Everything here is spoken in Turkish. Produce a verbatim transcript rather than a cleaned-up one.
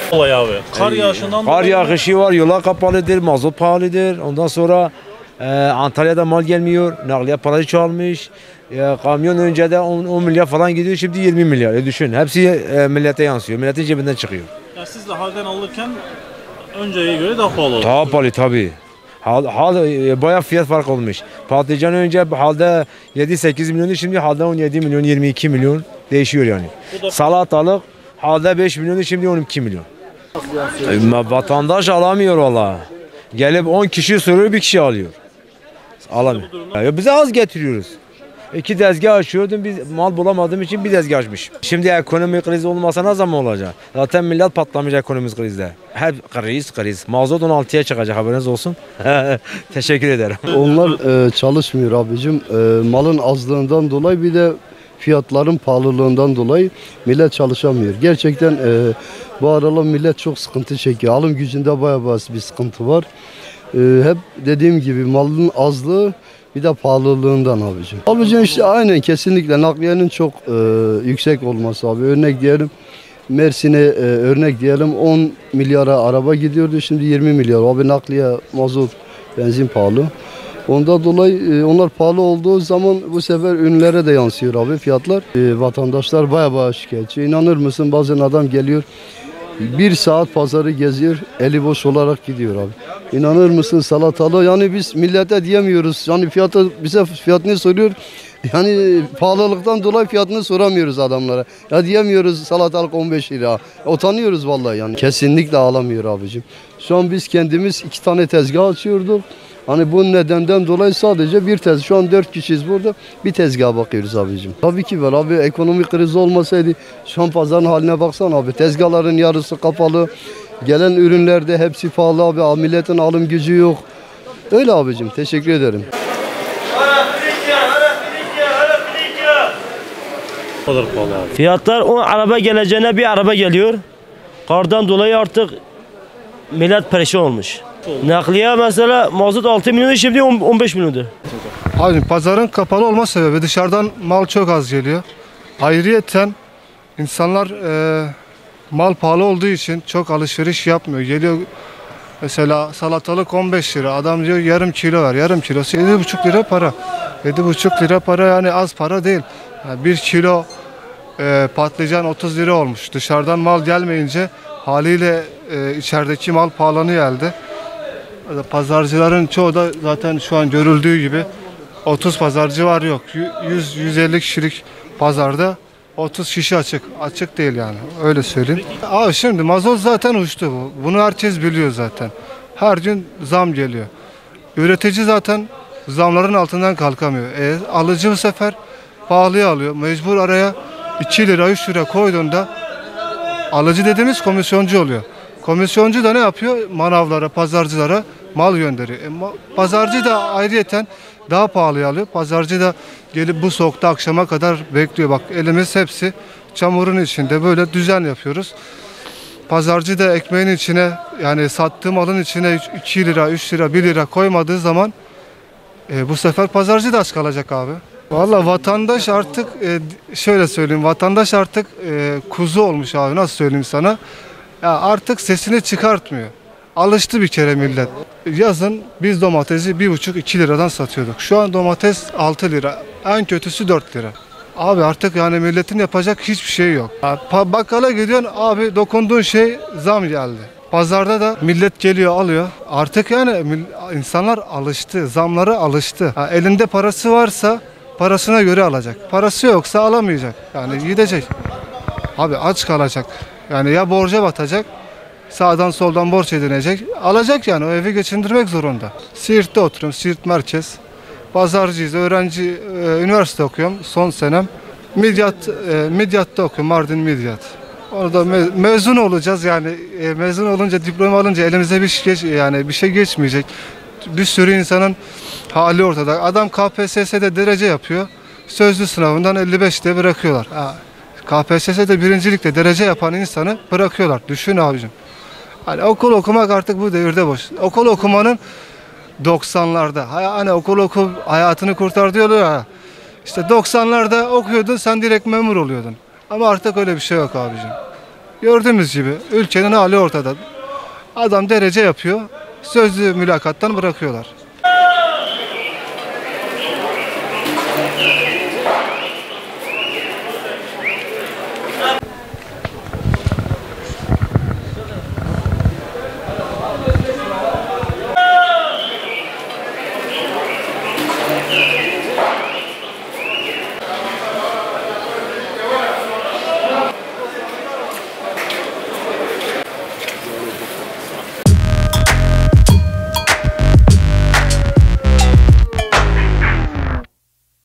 Olay abi. Kar yağışından Kar yağışı var, yola kapalıdır, mazot pahalıdır. Ondan sonra e, Antalya'da mal gelmiyor, nakliye parası çoğalmış. E, kamyon önce de on milyar falan gidiyor, şimdi yirmi milyar. E düşün, hepsi e, millete yansıyor, milletin cebinden çıkıyor. Ya siz de halden alırken önceye göre daha pahalı oldu. Daha pahalı tabii. Hal, hal e, bayağı fiyat fark olmuş. Patlıcan önce halde yedi sekiz milyondu, şimdi halde on yedi milyon, yirmi iki milyon değişiyor yani. Da... Salatalık halde beş milyondu, şimdi on iki milyon. E, vatandaş alamıyor valla. Gelip on kişi soruyor, bir kişi alıyor. Alamıyor. Ya bize az getiriyoruz. İki tezgah açıyordum, biz mal bulamadığım için bir tezgah açmışım. Şimdi ekonomi krizi olmasa ne zaman olacak? Zaten millet patlamış ekonomik krizde. Hep kriz kriz. Mazot on altıya çıkacak, haberiniz olsun. Teşekkür ederim. Onlar e, çalışmıyor abicim. E, malın azlığından dolayı bir de fiyatların pahalılığından dolayı millet çalışamıyor. Gerçekten e, bu aralar millet çok sıkıntı çekiyor. Alım gücünde bayağı bazı bir sıkıntı var. E, hep dediğim gibi malın azlığı bir de pahalılığından abicim. Abicim işte aynen kesinlikle nakliyenin çok e, yüksek olması abi. Örnek diyelim Mersin'e e, örnek diyelim on milyara araba gidiyordu, şimdi yirmi milyar. Abi nakliye, mazot, benzin pahalı. Ondan dolayı e, onlar pahalı olduğu zaman bu sefer ürünlere de yansıyor abi fiyatlar. E, vatandaşlar baya baya şikayetçi. İnanır mısın, bazen adam geliyor bir saat pazarı geziyor, eli boş olarak gidiyor abi. İnanır mısın salatalığı, yani biz millete diyemiyoruz. Yani fiyatı, bize fiyatını soruyor. Yani pahalılıktan dolayı fiyatını soramıyoruz adamlara. Ya diyemiyoruz salatalık on beş lira. Utanıyoruz vallahi yani. Kesinlikle alamıyor abicim. Şu an biz kendimiz iki tane tezgah açıyorduk. Hani bu nedenden dolayı sadece bir tezgah. Şu an dört kişiyiz burada. Bir tezgaha bakıyoruz abicim. Tabii ki var abi. Ekonomik kriz olmasaydı şu an pazarın haline baksana abi. Tezgahların yarısı kapalı. Gelen ürünlerde hepsi pahalı abi. Milletin alım gücü yok. Öyle abicim. Teşekkür ederim. Fiyatlar, o araba geleceğine bir araba geliyor. Kardan dolayı artık millet perişan olmuş. Nakliye mesela mazot altı milyon, şimdi on beş milyondu. Abi pazarın kapalı olma sebebi dışarıdan mal çok az geliyor. Ayrıyeten insanlar e, mal pahalı olduğu için çok alışveriş yapmıyor. Geliyor mesela salatalık on beş lira. Adam diyor yarım kilo var. Yarım kilosu yedi buçuk lira para. yedi buçuk lira para yani az para değil. Yani bir kilo e, patlıcan otuz lira olmuş. Dışarıdan mal gelmeyince haliyle e, içerideki mal pahalanıyor elde. Pazarcıların çoğu da zaten şu an görüldüğü gibi otuz pazarcı var yok. yüz yüz elli kişilik pazarda otuz kişi açık. Açık değil yani. Öyle söyleyeyim. Abi şimdi mazot zaten uçtu bu. Bunu herkes biliyor zaten. Her gün zam geliyor. Üretici zaten zamların altından kalkamıyor. E, alıcı bu sefer pahalıya alıyor. Mecbur araya iki lira üç lira koyduğunda alıcı dediğimiz komisyoncu oluyor. Komisyoncu da ne yapıyor? Manavlara, pazarcılara mal gönderiyor. E, ma pazarcı da ayrıyeten daha pahalıya alıyor. Pazarcı da gelip bu soğukta akşama kadar bekliyor. Bak elimiz hepsi çamurun içinde, böyle düzen yapıyoruz. Pazarcı da ekmeğin içine, yani sattığı malın içine iki lira, üç lira, bir lira koymadığı zaman e, bu sefer pazarcı da aç kalacak abi. Vallahi vatandaş artık e, şöyle söyleyeyim, vatandaş artık e, kuzu olmuş abi, nasıl söyleyeyim sana? Ya artık sesini çıkartmıyor. Alıştı bir kere millet. Yazın biz domatesi bir buçuk iki liradan satıyorduk. Şu an domates altı lira. En kötüsü dört lira. Abi artık yani milletin yapacak hiçbir şey yok. Bakkala gidiyorsun abi, dokunduğun şey zam geldi. Pazarda da millet geliyor alıyor. Artık yani insanlar alıştı. Zamlara alıştı. Ha, elinde parası varsa parasına göre alacak. Parası yoksa alamayacak. Yani gidecek. Abi aç kalacak. Yani ya borca batacak, sağdan soldan borç edinecek, alacak yani, o evi geçindirmek zorunda. Siirt'te oturuyorum, Siirt merkez. Pazarcıyız, öğrenci, e, üniversite okuyorum, son senem. Midyat, e, Midyat'ta okuyorum, Mardin Midyat. Orada me mezun olacağız yani, e, mezun olunca, diploma alınca elimize bir şey, yani bir şey geçmeyecek. Bir sürü insanın hali ortada. Adam K P S S'de derece yapıyor, sözlü sınavından elli beşte bırakıyorlar. Ha. K P S S'de birincilikte derece yapan insanı bırakıyorlar. Düşün abicim. Hani okul okumak artık bu devirde boş. Okul okumanın doksanlarda. Hani okul oku hayatını kurtar diyorlar ya. İşte doksanlarda okuyordun, sen direkt memur oluyordun. Ama artık öyle bir şey yok abicim. Gördüğünüz gibi ülkenin hali ortada. Adam derece yapıyor, sözlü mülakattan bırakıyorlar.